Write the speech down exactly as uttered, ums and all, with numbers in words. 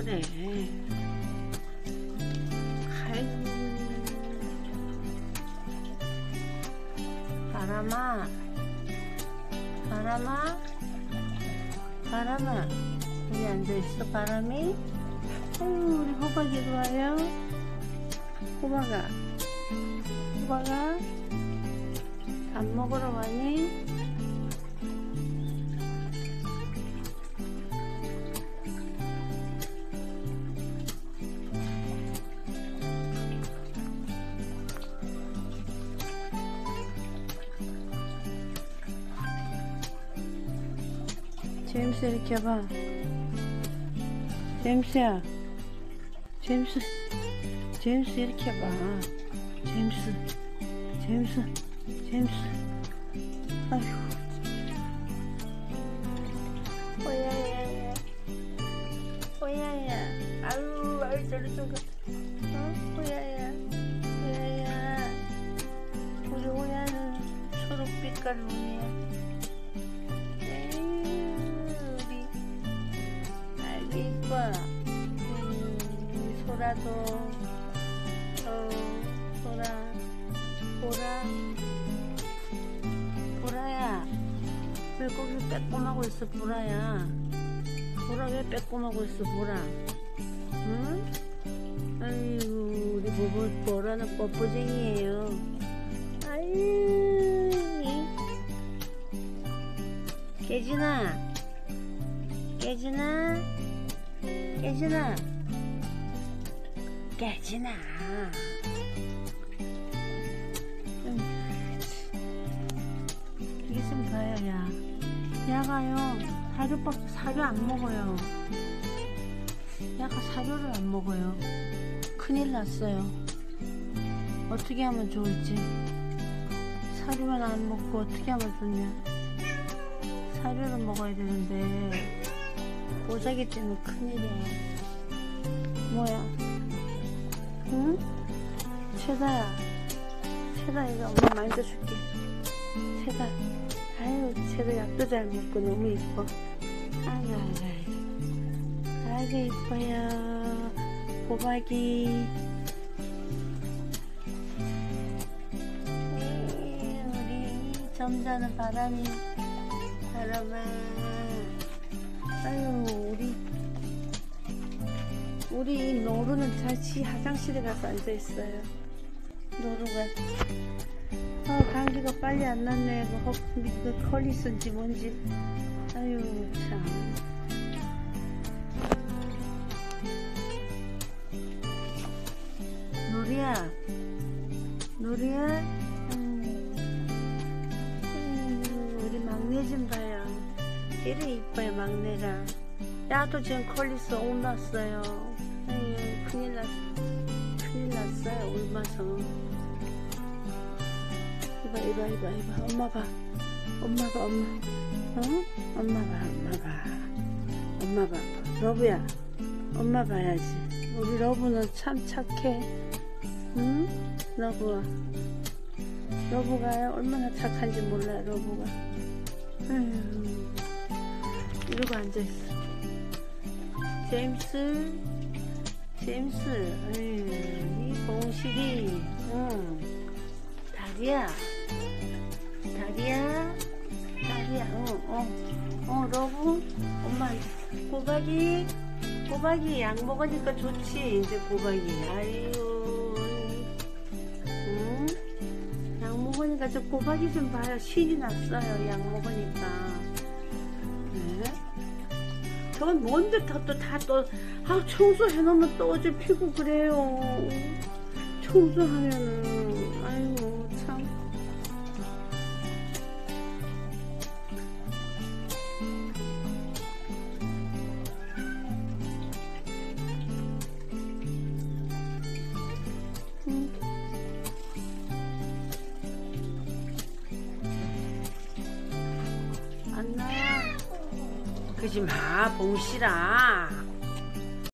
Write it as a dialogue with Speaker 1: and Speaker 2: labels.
Speaker 1: 그래. 아이고. 바람아, 바람아, 바람아, 여기 앉아있어, 바람이? 아유, 우리 호박이도 와요. 호박아, 호박아, 밥 먹으러 가니? 제임스 이렇게 와봐. 제임스야, 제임스, 제임스 이렇게 와봐. 제임스, 제임스, 제임스. 아휴. 오야야, 오야야. 아유, 아유, 저리 좀 가. 어? 오야야, 오야야. 우리 오야는 초록빛깔 눈이야. 이뻐. 음, 소라도, 어, 소라, 보라, 보라야. 왜 거기 빼꼼하고 있어, 보라야? 보라 왜 빼꼼하고 있어, 보라? 응? 아이고, 우리 보보, 보라는 뽀뽀쟁이에요. 아유, 깨지나? 깨지나? 깨지나? 깨지나? 이게 좀 봐요, 야. 야가요, 사료밥, 사료 안 먹어요. 야가 사료를 안 먹어요. 큰일 났어요. 어떻게 하면 좋을지. 사료만 안 먹고 어떻게 하면 좋냐. 사료를 먹어야 되는데 보자기 때문에 큰일이야. 뭐야? 응? 최다야, 최다 이거 엄마 만져줄게. 최다, 아유, 최다 약도 잘 먹고 너무 이뻐. 아이고, 아이고, 아이고 이뻐요. 호박이. 에이, 우리 점잖은 바람이. 바람아. 아유, 우리 우리 노루는 다시 화장실에 가서 앉아있어요. 노루가 아, 감기가 빨리 안 났네. 뭐 그 컬리슨지 뭔지. 아유 참. 노루야, 노루야. 음, 음, 우리 막내 좀 봐요. 이래 이뻐요, 막내가. 야도 지금 컬리스 옮났어요. 아유, 큰일 났, 큰일 났어요, 옮아서. 이봐, 이봐, 이봐, 이봐. 엄마 봐. 엄마 봐, 엄마. 어? 엄마 봐, 엄마 봐. 엄마 봐. 러브야, 엄마 봐야지. 우리 러브는 참 착해. 응? 러브야. 러브가 얼마나 착한지 몰라요, 러브가. 아유. 이러고 앉아있어. 제임스, 제임스, 에이, 이 봉실이, 응. 다리야, 다리야, 다리야, 어, 어, 어, 러브, 엄마, 꼬박이, 꼬박이 약 먹으니까 좋지, 이제 꼬박이. 아유, 응? 약 먹으니까 저 꼬박이 좀 봐요. 신이 났어요, 약 먹으니까. 저건 뭔데 또 다 또 아 청소해놓으면 또 어제 피고 그래요. 청소하면은 아이고 참. 응. 안나야. 그러지 마, 봉실아.